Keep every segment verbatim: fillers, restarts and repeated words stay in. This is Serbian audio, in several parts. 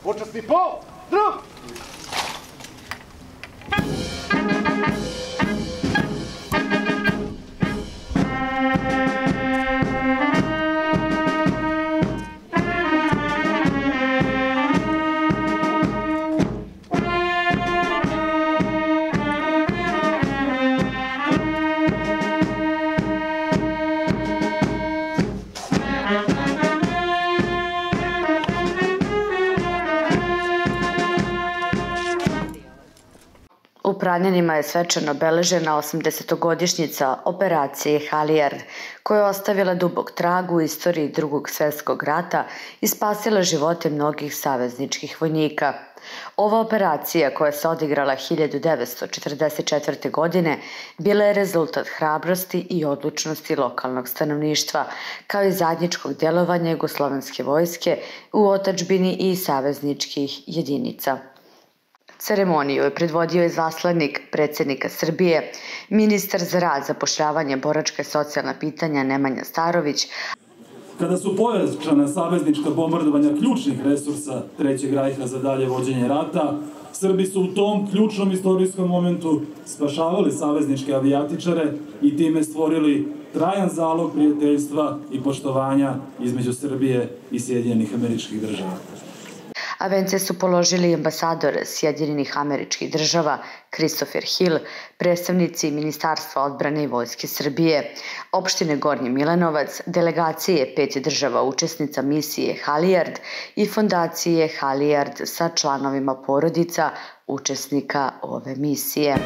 Počasni pol, drug! U Pranjanima je svečano obeležena osamdesetogodišnjica operacije Halijard, koja je ostavila dubok trag u istoriji Drugog svjetskog rata i spasila živote mnogih savezničkih vojnika. Ova operacija, koja se odigrala hiljadu devetsto četrdeset četvrte. godine, bila je rezultat hrabrosti i odlučnosti lokalnog stanovništva, kao i zajedničkog djelovanja jugoslovenske vojske u otadžbini i savezničkih jedinica. Ceremoniju je predvodio izaslanik predsjednika Srbije, ministar za rad, zapošljavanje, boračka i socijalna pitanja Nemanja Starović. Kada su pojačana saveznička bombardovanja ključnih resursa Trećeg rajha za dalje vođenje rata, Srbi su u tom ključnom istorijskom momentu spašavali savezničke avijatičare i time stvorili trajan zalog prijateljstva i poštovanja između Srbije i Sjedinjenih Američkih Država. A vence su položili ambasador Sjedinjenih Američkih Država Christopher Hill, predstavnici Ministarstva odbrane i Vojske Srbije, opštine Gornji Milanovac, delegacije pet država učesnica misije Halijard i fondacije Halijard sa članovima porodica učesnika ove misije.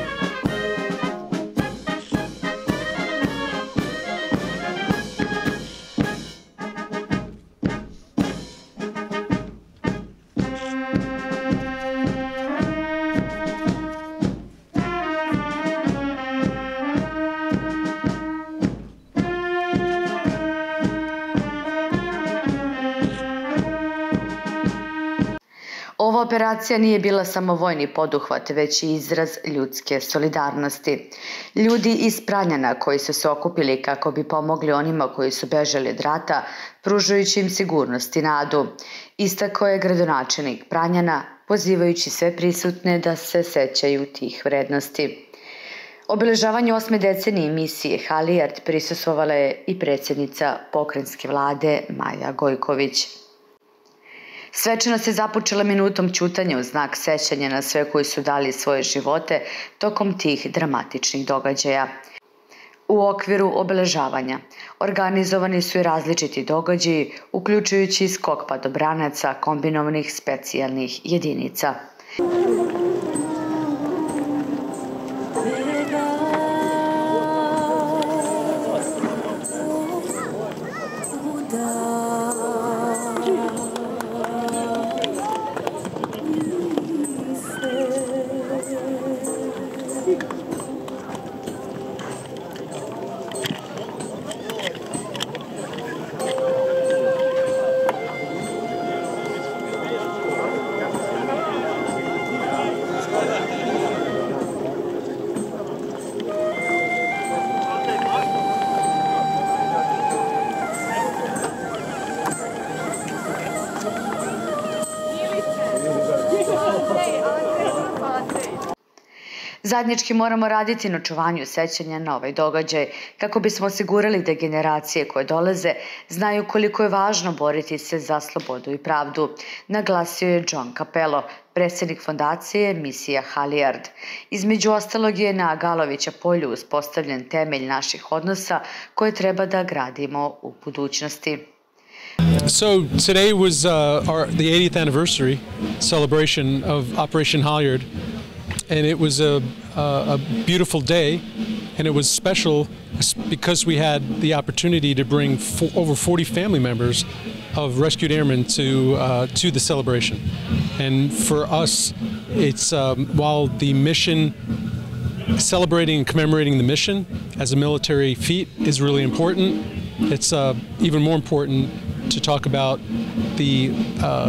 Ova operacija nije bila samo vojni poduhvat, već i izraz ljudske solidarnosti. Ljudi iz Pranjana koji su se okupili kako bi pomogli onima koji su bežali od rata, pružajući im sigurnost i nadu. Istakao je gradonačelnik Pranjana, pozivajući sve prisutne da se sećaju tih vrednosti. Obeležavanju osme decenije misije Halijard prisustvovala je i predsjednica pokrajinske vlade Maja Gojković. Svečanost je započela minutom ćutanja u znak sećanja na sve koji su dali svoje živote tokom tih dramatičnih događaja. U okviru obeležavanja organizovani su i različiti događaji, uključujući skok padobranaca kombinovanih specijalnih jedinica. Zajednički moramo raditi na očuvanju sećanja na ovaj događaj kako bismo osigurali da generacije koje dolaze znaju koliko je važno boriti se za slobodu i pravdu, naglasio je John Capello, predsjednik fondacije misija Halijard. Između ostalog je na Galovića polju uspostavljen temelj naših odnosa koje treba da gradimo u budućnosti. So today was uh, our, the eightieth anniversary celebration of Operation Halijard. And it was a, a, a beautiful day, and it was special because we had the opportunity to bring fo over forty family members of rescued airmen to uh, to the celebration. And for us, it's um, while the mission, celebrating and commemorating the mission as a military feat is really important, it's uh, even more important to talk about the uh,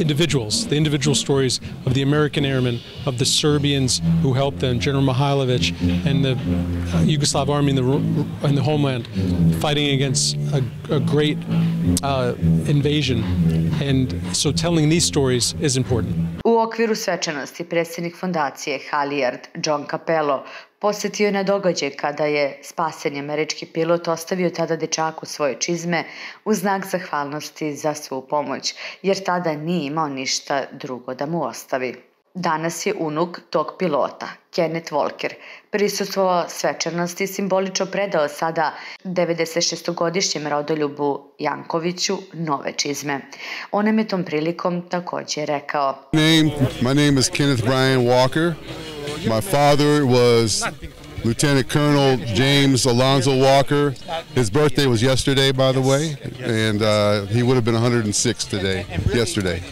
individuals, the individual stories of the American airmen, of the Serbians who helped them, General Mihailovic, and the uh, Yugoslav army in the, in the homeland, fighting against a, a great uh, invasion. And so telling these stories is important. U okviru svečanosti predsjednik fondacije Halyard John Capello posjetio je na događaj kada je spaseni američki pilot ostavio tada dečaku svoje čizme u znak zahvalnosti za svu pomoć, jer tada nije imao ništa drugo da mu ostavi. Danas je unuk tog pilota, Kenneth Walker, prisustvovao svečanosti i simbolično predao sada devedesetšestogodišnjem rodoljubu Jankoviću nove čizme. On je tom prilikom također rekao: Name, my name is Kenneth Brian Walker. My father was Lieutenant Colonel James Alonzo Walker. His birthday was yesterday, by the way, and uh, he would have been one hundred six today, yesterday.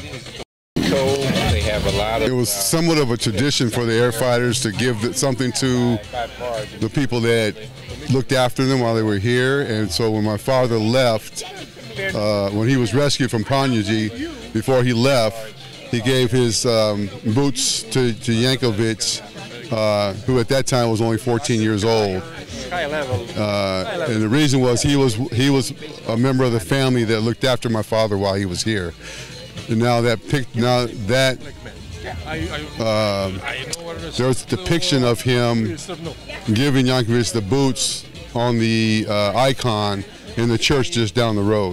It was somewhat of a tradition for the air fighters to give something to the people that looked after them while they were here, and so when my father left, uh, when he was rescued from Panjuji, before he left, he gave his um, boots to, to Yankovic, uh, who at that time was only fourteen years old. Uh, and the reason was he was he was a member of the family that looked after my father while he was here. And now that pic, now that uh, there's a depiction of him giving Yankovic the boots on the uh, icon in the church just down the road,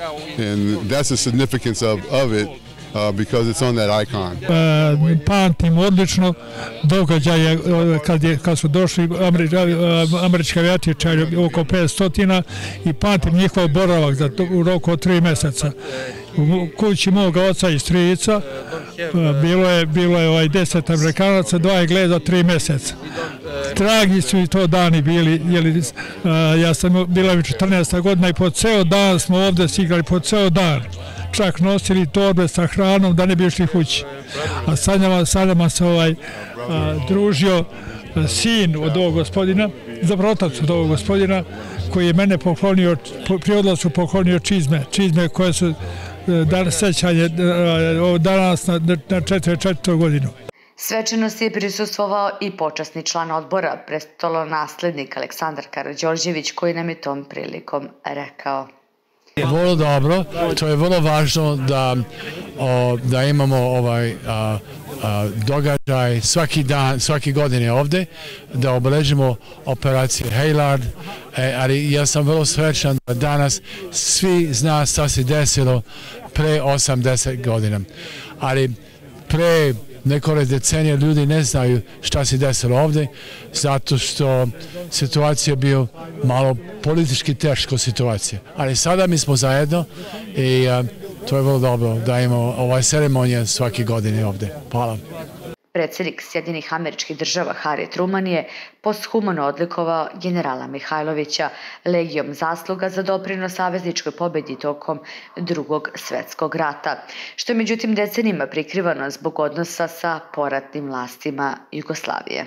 and that's the significance of of it. Uh, because it's on that icon. Uh, pamtim odlično događaje kad, je, kad su došli Ameri, američki avijatičari oko petsto i pamtim njihov boravak za to, u roku od tri mjeseca. U kući moga oca i strica uh, bilo je, bilo je ovaj deset Amerikanaca, dva Engleza, tri mjeseca. Dragi su i to dani bili, jeli, uh, ja sam bila mi četrnaesta godina i po ceo dan smo ovdje igrali, po ceo dan. Čak nosili torbe sa hranom da ne bi išli kući. A sa njama, sa njama se ovaj, a, družio a, sin od ovog gospodina, zapravo otac od ovog gospodina, koji je mene poklonio, po, pri odlasku poklonio čizme, čizme koje su danas sećanje danas na, na četrdeset četvrtu godinu. Svečanosti je prisustvovao i počasni član odbora, prestolonaslednik Aleksandar Karađorđević, koji nam je tom prilikom rekao: Vrlo dobro, to je vrlo važno da, o, da imamo ovaj a, a, događaj svaki dan, svaki godine ovdje, da obeležimo operaciju Halyard, e, ali ja sam vrlo srećan da danas svi zna šta se desilo pre osamdeset godina, ali pre nekoliko decenija ljudi ne znaju šta se desilo ovdje, zato što situacija je bio malo politički teška situacija. Ali sada mi smo zajedno i uh, to je vrlo dobro da imamo ovaj ceremonija svake godine ovdje. Hvala. Predsjednik Sjedinjenih Američkih Država Harry Truman je posthumano odlikovao generala Mihajlovića legijom zasluga za doprinos savezničkoj pobjedi tokom Drugog svjetskog rata, što je međutim decenijima prikrivano zbog odnosa sa poratnim vlastima Jugoslavije.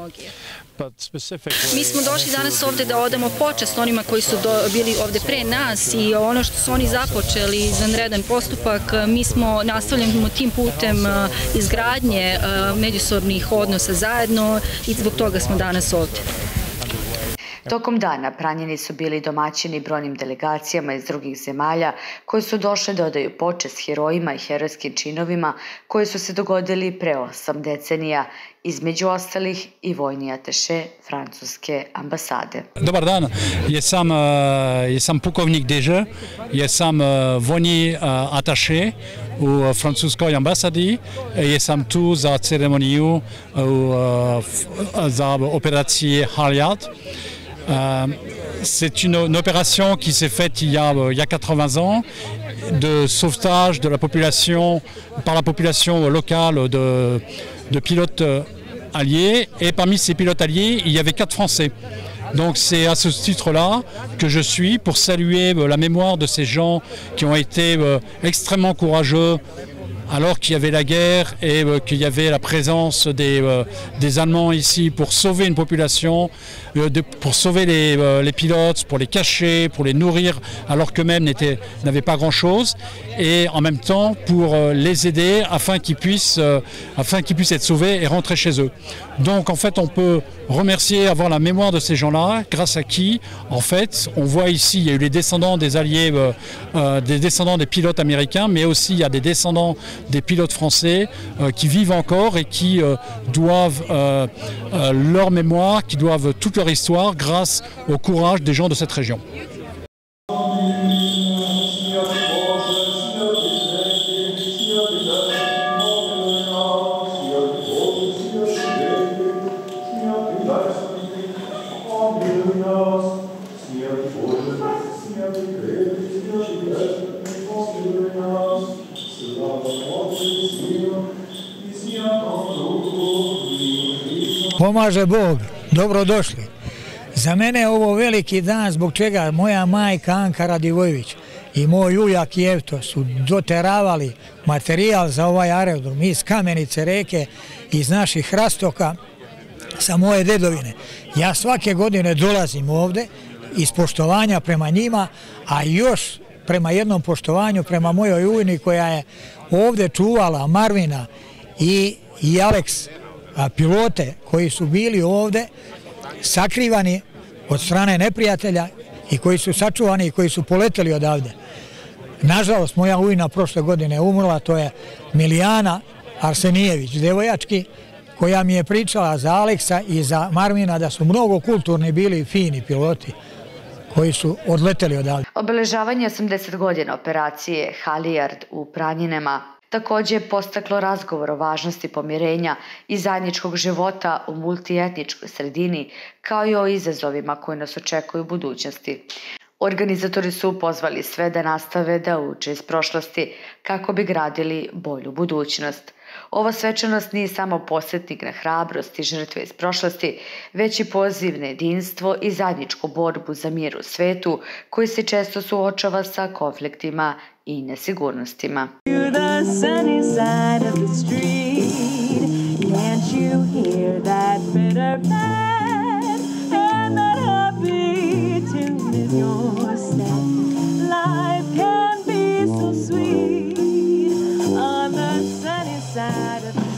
Mi smo došli danas ovdje da odamo počast onima koji su do, bili ovdje pre nas i ono što su oni započeli izvanredan postupak, mi smo nastavljamo tim putem izgradnje međusobnih odnosa zajedno i zbog toga smo danas ovdje. Tokom dana pranjeni su bili domaćini brojnim delegacijama iz drugih zemalja koji su došli da odaju počast herojima i herojskim činovima koji su se dogodili pre osam decenija, između ostalih i vojni ataše francuske ambasade. Dobar dan, jesam, jesam pukovnik Deže, jesam vojni ataše u francuskoj ambasadi, jesam tu za ceremoniju za operaciju Halyard. Euh, c'est une, une opération qui s'est faite il y a, il y a quatre-vingts ans de sauvetage de la population par la population locale de, de pilotes alliés, et parmi ces pilotes alliés il y avait quatre Français. Donc c'est à ce titre-là que je suis pour saluer la mémoire de ces gens qui ont été extrêmement courageux alors qu'il y avait la guerre et euh, qu'il y avait la présence des, euh, des Allemands ici pour sauver une population, euh, de, pour sauver les, euh, les pilotes, pour les cacher, pour les nourrir, alors qu'eux-mêmes n'avaient pas grand-chose, et en même temps pour euh, les aider afin qu'ils puissent, euh, afin qu'ils puissent être sauvés et rentrer chez eux. Donc en fait on peut remercier, avoir la mémoire de ces gens-là, grâce à qui en fait on voit ici, il y a eu les descendants des alliés, euh, euh, des descendants des pilotes américains, mais aussi il y a des descendants des pilotes français euh, qui vivent encore et qui euh, doivent euh, euh, leur mémoire, qui doivent toute leur histoire grâce au courage des gens de cette région. Pomaže Bog, dobrodošli. Za mene je ovo veliki dan zbog čega moja majka Anka Radivojević i moj ujak Jevto su doteravali materijal za ovaj aerodrom iz Kamenice reke, iz naših Hrastoka, sa moje dedovine. Ja svake godine dolazim ovde iz poštovanja prema njima, a još prema jednom poštovanju prema mojoj ujni koja je ovde čuvala Marvina i, i Aleks, a pilote koji su bili ovde sakrivani od strane neprijatelja i koji su sačuvani i koji su poleteli odavde. Nažalost, moja ujna prošle godine je umrla, to je Milijana Arsenijević, devojački, koja mi je pričala za Aleksa i za Marvina da su mnogo kulturni bili i fini piloti koji su odleteli odavde. Obeležavanje osamdeset godina operacije Halijard u Pranjinama takođe je postaklo razgovor o važnosti pomirenja i zajedničkog života u multietničkoj sredini, kao i o izazovima koji nas očekuju u budućnosti. Organizatori su pozvali sve da nastave da uče iz prošlosti kako bi gradili bolju budućnost. Ova svečanost nije samo podsjetnik na hrabrost i žrtve iz prošlosti, već i poziv na jedinstvo i zajedničku borbu za mir u svetu koji se često suočava sa konfliktima i nesigurnostima. Life can be so sweet on the sunny side of